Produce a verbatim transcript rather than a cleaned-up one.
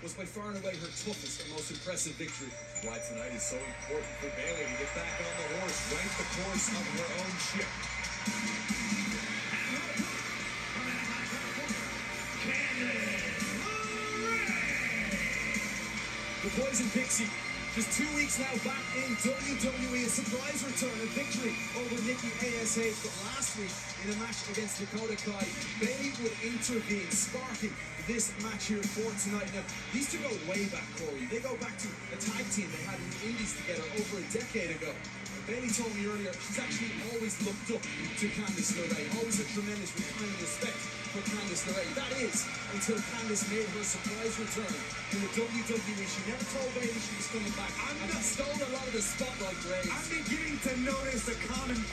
was by far and away her toughest and most impressive victory. Why tonight is so important for Bayley to get back on the horse, right the course of her own ship. Candice Lerae! The Poison Pixie, just two weeks now back in W W E, a surprise return, a victory over Nikki A S H, but last week in a match against Dakota Kai, Bayley would intervene, sparking this match here for tonight. Now, these two go way back, Corey. They go back to a tag team they had in the Indies together over a decade ago. Bayley told me earlier she's actually always looked up to Candice Lerae, always a tremendous kind of respect for Candice Lerae. That is, until Candice made her surprise return in the W W E. She never told Bayley she was coming back. I'm and she stole a lot of the spotlight, Graves. I'm beginning to notice a common